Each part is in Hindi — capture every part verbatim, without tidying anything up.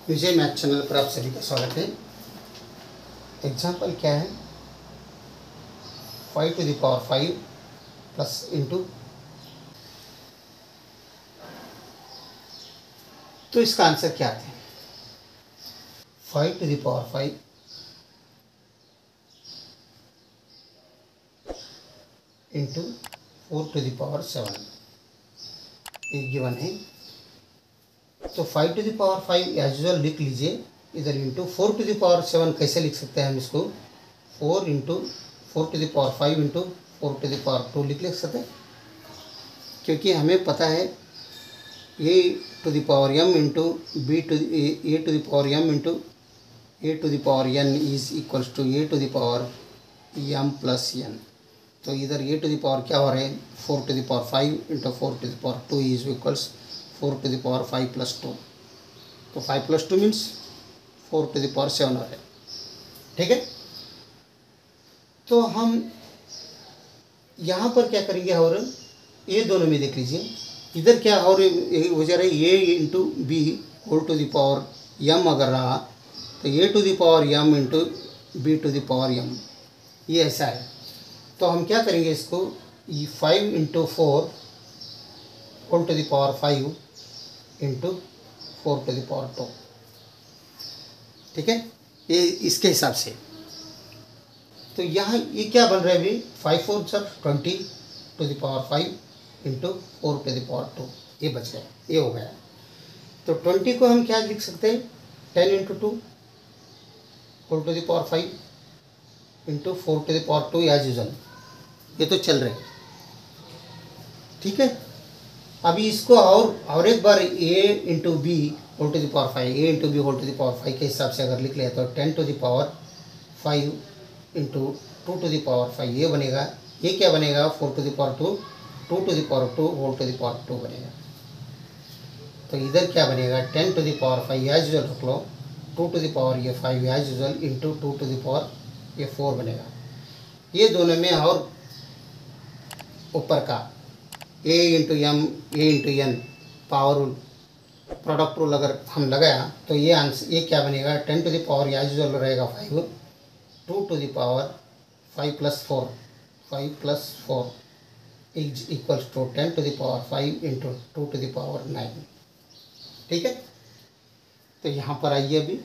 विजय मैथ चैनल पर आप सभी का स्वागत है। एग्जाम्पल क्या है, five to the power five plus into, तो इसका आंसर क्या है? Five to the power five into four to the power seven, ये गिवन है। तो five to the power five as usual लिख लीजिए इधर, into four to the power seven कैसे लिख सकते हैं हम इसको? Four into four to the power five into four to the power two लिख लिख सकते हैं, क्योंकि हमें पता है a to the power m into b to a to the power m into a to the power n is equals to a to the power m plus n. तो इधर ए टू द पावर क्या हो रहा है? Four to the power five into four to the power two is equals four to the power five plus two. तो five plus two means four to the power seven हो रहा है, ठीक है। तो हम यहाँ पर क्या करेंगे, और ये दोनों में देख लीजिए इधर क्या और हो जा रहा है, a into b whole to the power m अगर रहा तो a to the power m into b to the power m, ये ऐसा है। तो हम क्या करेंगे इसको, five into four whole to the power five into four to the power two, ठीक है, ये इसके हिसाब से। तो यहाँ ये क्या बन रहा है अभी, five four sir twenty to the power five into four to the power two, ये बच गया, ये हो गया। तो ट्वेंटी को हम क्या लिख सकते हैं, ten into two whole to the power five into four to the power two as usual, ये तो चल रहे, ठीक है। अभी इसको और और एक बार a into b whole to the power five, a into b whole to the power five के हिसाब से अगर लिख लिया तो ten to the power five into two to the power five, ये बनेगा। ये क्या बनेगा, four to the power two, two to the power two whole to the power two बनेगा। तो इधर क्या बनेगा, ten to the power five as usual रख लो, टू टू द पावर ये five as usual into two to the power ये फोर बनेगा। ये दोनों में और ऊपर का a into m a into n power rule, product rule अगर हम लगाया तो ये आंसर ये क्या बनेगा, ten to the power as usual रहेगा five, two to the power five plus four, five plus four is equals to ten to the power five into two to the power nine, ठीक है। तो यहाँ पर आइए अभी,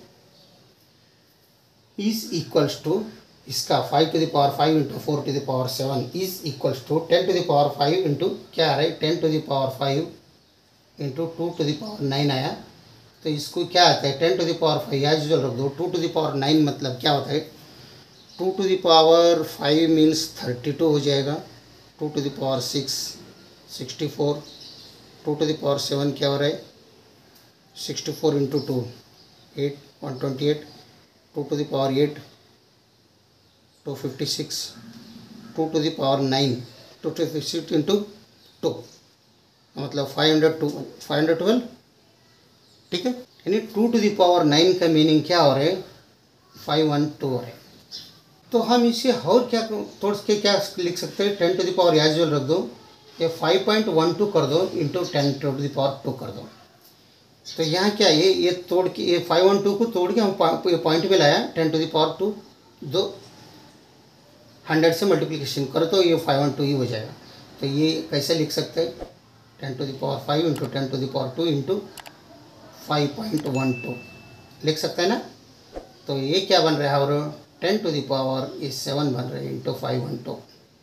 इज इक्वल्स टू इसका five to the power five into four to the power seven is equals to ten to the power five into क्या आ रहा है, ten to the power five into two to the power nine आया। तो इसको क्या आता है, ten to the power five as usual रख दो, two to the power nine मतलब क्या होता है, two to the power five means thirty two हो जाएगा, two to the power six sixty four, two to the power seven क्या हो रहा है, sixty four into two eight one twenty eight, two to the power eight two fifty six, two to the power nine two fifty six into two मतलब five hundred two five hundred twelve, ठीक है। यानी two to the power nine का मीनिंग क्या हो रहा है, फाइव वन टू हो रहा है। तो हम इसे और क्या तोड़ के क्या लिख सकते हैं, ten to the power as usual रख दो, ये फाइव पॉइंट वन टू कर दो into ten to the power two कर दो। तो यहाँ क्या ये ये तोड़ के ये फाइव वन टू को तोड़ के हम पॉइंट में लाया, ten to the power two, दो हंड्रेड से मल्टीप्लिकेशन करो तो ये फाइव वन टू ही हो जाएगा। तो ये कैसे लिख सकते हैं, ten to the power five into ten to the power two into five point one two लिख सकते हैं ना। तो ये क्या बन रहा है, और टेन टू द पावर ये सेवन बन रहा है इंटू फाइव वन टू।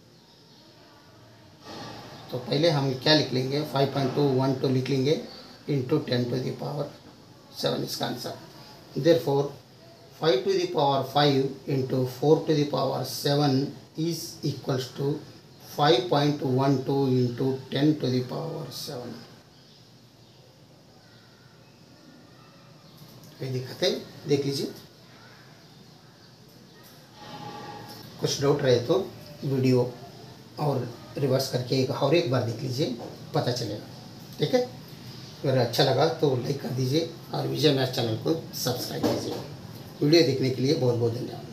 तो पहले हम क्या लिख लेंगे, five point two one two लिख लेंगे into ten to the power seven, इसका answer. Therefore five to the power five into four to the power seven is equals to five point one two into ten to the power seven. ये दिखाते देख लीजिए, कुछ डाउट रहे तो वीडियो और रिवर्स करके एक और एक बार देख लीजिए, पता चलेगा, ठीक है। अगर अच्छा लगा तो लाइक कर दीजिए और विजय मैथ चैनल को सब्सक्राइब कीजिए। वीडियो देखने के लिए बहुत बहुत धन्यवाद।